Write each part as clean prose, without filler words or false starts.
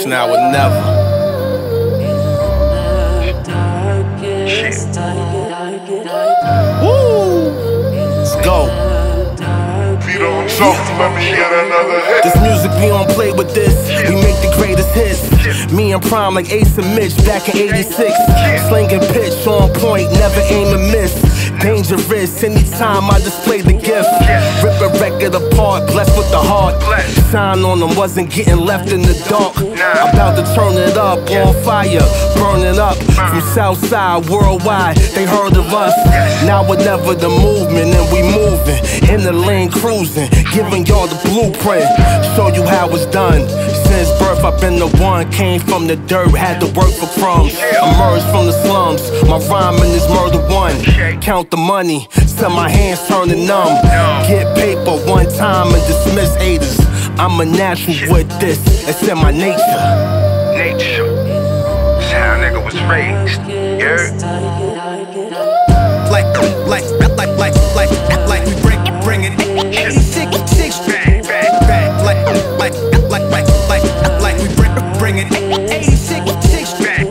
Now or never. Woo! Let's go. This music we don't play with this. We make the greatest hits. Me and Prime like Ace and Mitch back in '86. Slinging pitch on point, never aim to miss. Dangerous anytime I display the gift. Rip a record apart, blessed with the heart. Sign on them, wasn't getting left in the dark. About to turn it up, on fire, burn it up. From Southside, worldwide, they heard of us. Now or never the movement, and we moving. In the lane cruising, giving y'all the blueprint. Show you how it's done. Since birth I've been the one. Came from the dirt, had to work for crumbs. Emerged from the slums, my rhyming is murder one. Count the money, till my hands turning numb. Get paper one time and dismiss haters. I'm a natural with this, it's in my nature. Nature, that's how a nigga was raised. Like we bring it 86 back, like we bring it 86 back.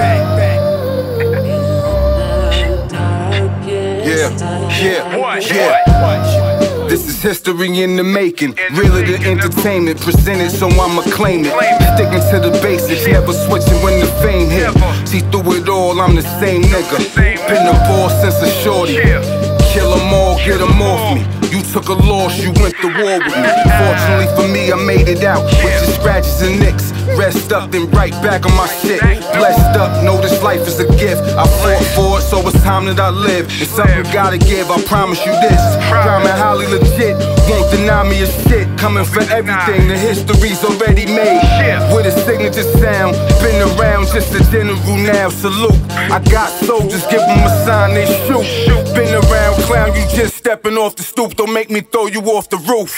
Yeah. This is history in the making. Realer than entertainment, presented so I'ma claim it. Sticking to the basics, never switching when the fame hit. See through it all, I'm the same nigga. Been a boss since a shorty. Kill 'em all, get 'em off me. You took a loss, you went to war with me. Fortunately for me, I made it out with just scratches and nicks. Rest up, then right back on my shit. Blessed up, know this life is a gift. I fought for it, so it's time that I live. It's something you gotta give, I promise you this. Crime and Holly legit, won't deny me a shit. Coming for everything, the history's already made. With a signature sound, been around just a general now. Salute, I got soldiers, give them a sign, they shoot. Been around, clown, you just stepping off the stoop. Don't make me throw you off the roof.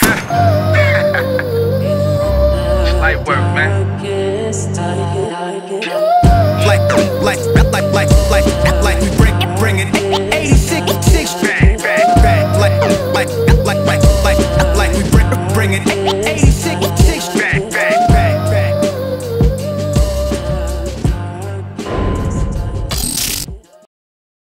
Light work, man. Like